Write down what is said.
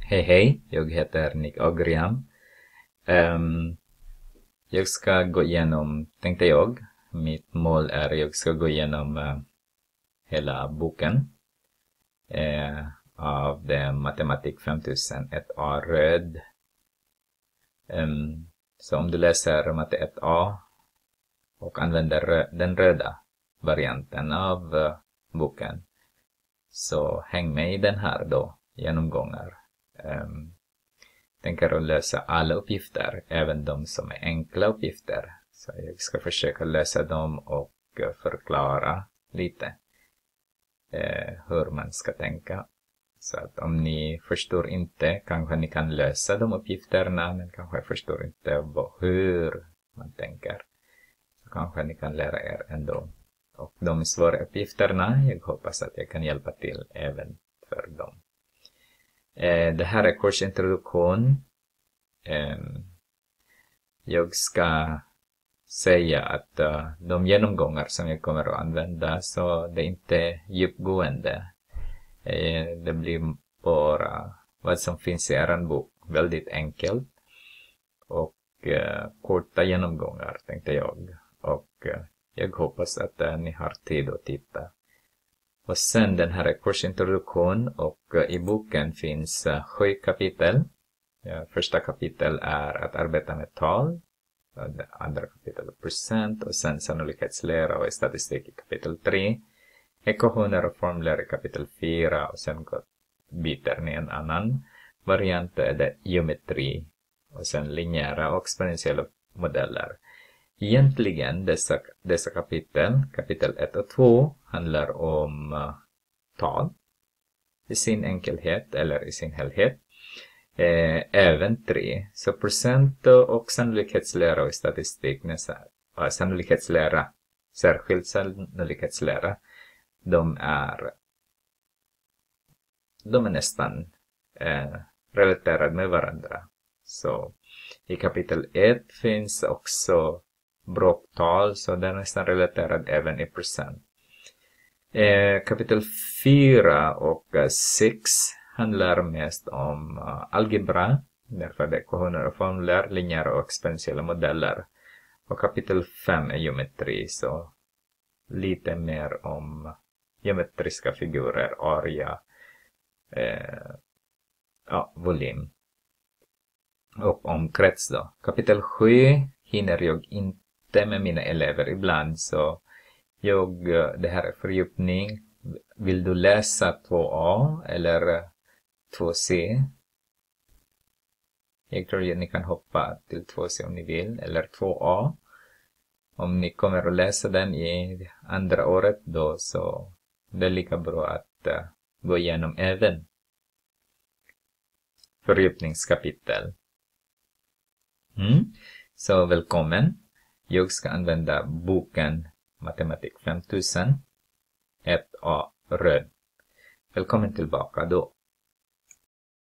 Hej hej, jag heter Nick Agriam. Jag ska gå igenom, tänkte jag, mitt mål är att jag ska gå igenom hela boken av det Matematik 5001A röd. Så om du läser Matte 1A och använder den röda varianten av boken, så häng med i den här då, genomgångar. Tänker att lösa alla uppgifter, även de som är enkla uppgifter. Så jag ska försöka lösa dem och förklara lite hur man ska tänka. Så att om ni förstår inte, kanske ni kan lösa de uppgifterna, men kanske förstår inte hur man tänker. Så kanske ni kan lära er ändå. Och de svåra uppgifterna, jag hoppas att jag kan hjälpa till även för dem. Det här är kursintroduktion. Jag ska säga att de genomgångar som jag kommer att använda, så det är inte djupgående. Det blir bara vad som finns i er bok, väldigt enkelt. Och korta genomgångar, tänkte jag. Och jag hoppas att ni har tid att titta. Och sen den här är kursintroduktion, och i boken finns 7 kapitel. Första kapitel är att arbeta med tal. Det andra kapitel är procent, och sen sannolikhetslära och statistik i kapitel 3. Ekvationer och formler i kapitel 4, och sen byter ni en annan variant, det är geometri, och sen linjära och exponentiella modeller. Egentligen dessa kapitel 1 och 2 handlar om tal i sin enkelhet eller i sin helhet. Även 3, så procent och sannolikhetslära och statistik, sannolikhetslära, särskilt sannolikhetslära, de är nästan relaterade med varandra. Så i kapitel 1 finns också bråktal, så den är nästan relaterad även i procent. Kapitel 4 och 6 handlar mest om algebra, därför det är ekvationer och formler, linjära och exponentiella modeller. Och kapitel 5 är geometri, så lite mer om geometriska figurer, area, volym. Och om krets då. Kapitel 7 hinner jag inte med mina elever ibland, så det här är fördjupning. Vill du läsa 2A eller 2C? Jag tror att ni kan hoppa till 2C om ni vill, eller 2A. Om ni kommer att läsa den i andra året då, så det är lika bra att gå igenom även fördjupningskapitel. Så välkommen. Jag ska använda boken Matematik 5000 1A röd. Välkommen tillbaka då.